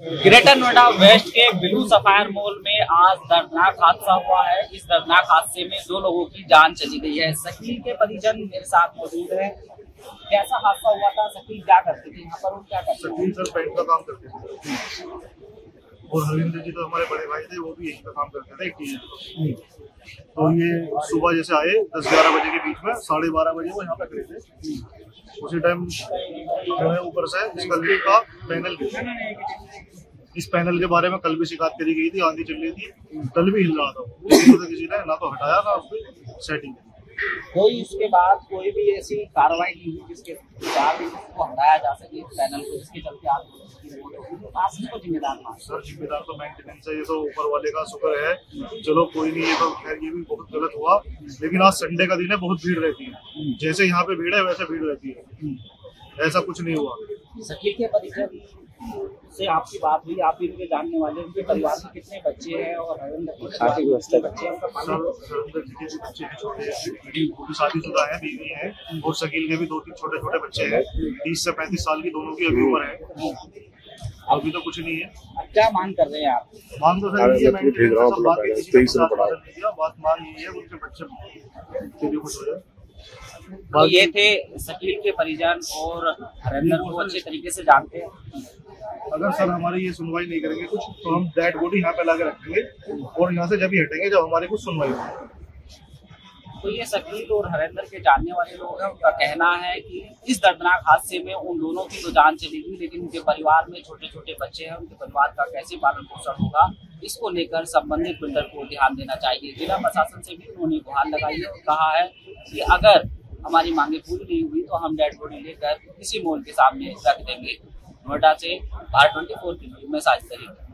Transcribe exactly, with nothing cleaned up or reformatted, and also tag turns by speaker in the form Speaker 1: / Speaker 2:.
Speaker 1: Greater Noida West के Blue Sapphire Mall में आज दर्दनाक हादसा हुआ है। इस दर्दनाक हादसे में दो लोगों की जान चली गई है। शकील के परिजन मेरे साथ मौजूद है। कैसा हादसा हुआ था? शकील क्या करते थे यहाँ पर और क्या करते थे?
Speaker 2: शकील सर पेंट का काम करते थे और हरिंदर जी तो हमारे बड़े भाई थे, वो भी यही का काम करते थे। तो ये सुबह जैसे आए दस ग्यारह बजे के बीच में, साढ़े बारह बजे वो यहाँ पे खड़े थे। उसी टाइम जो है ऊपर से इस गली का पैनल गिरा। इस पैनल के बारे में कल भी शिकायत करी गई थी, आंधी चल रही थी, कल भी हिल रहा था। तो किसी ने ना तो हटाया ना उसकी सेटिंग।
Speaker 1: कोई इसके बाद कोई भी ऐसी कार्रवाई नहीं हुई जिसके बाद इसको हटाया जा सके पैनल को, जिसके चलते आप को जिम्मेदार मान?
Speaker 2: सर जिम्मेदार तो मेंटेनेंस है, ये तो ऊपर वाले का शुक्र है। चलो कोई नहीं, ये तो खैर ये भी बहुत गलत हुआ। लेकिन आज संडे का दिन है, बहुत भीड़ रहती है। जैसे यहाँ पे भीड़ है वैसे भीड़ रहती है, ऐसा कुछ नहीं हुआ।
Speaker 1: शकील के परिजन से आपकी बात हुई, आप भी उनके जानने वाले, उनके परिवार में कितने बच्चे हैं और शादी व्यवस्था बच्चे हैं?
Speaker 2: शादीशुदा है, बीवी है और शकील के भी दो तीन छोटे छोटे बच्चे हैं। तीस से पैंतीस साल की दोनों की अभी उम्र है। अभी तो कुछ नहीं है।
Speaker 1: क्या मांग कर रहे हैं आप?
Speaker 2: मांग तो सर ये बात मांग यही है उनके बच्चे कुछ हो जाए।
Speaker 1: तो ये थे शकील के परिजन और हरिंदर को अच्छे तरीके से जानते हैं।
Speaker 2: अगर सर हमारी ये सुनवाई नहीं करेंगे कुछ, तो हम डेड बॉडी यहाँ पे लाके रखेंगे और यहाँ से जब ही हटेंगे जब हमारी कुछ सुनवाई होगी।
Speaker 1: तो ये शकील और हरिंदर के जानने वाले लोग हैं, उनका कहना है कि इस दर्दनाक हादसे में उन दोनों की तो जान चली गई, लेकिन उनके परिवार में छोटे छोटे बच्चे हैं। उनके परिवार का कैसे पालन पोषण होगा, इसको लेकर संबंधित बिल्डर को ध्यान देना चाहिए। जिला प्रशासन से भी उन्होंने गुहार लगाई है और कहा है कि अगर हमारी मांगे पूरी नहीं हुई तो हम डेड बॉडी लेकर इसी मॉल के सामने रख देंगे। नोएडा से भारत ट्वेंटी फोर के लिए मैं साजिद तरीके।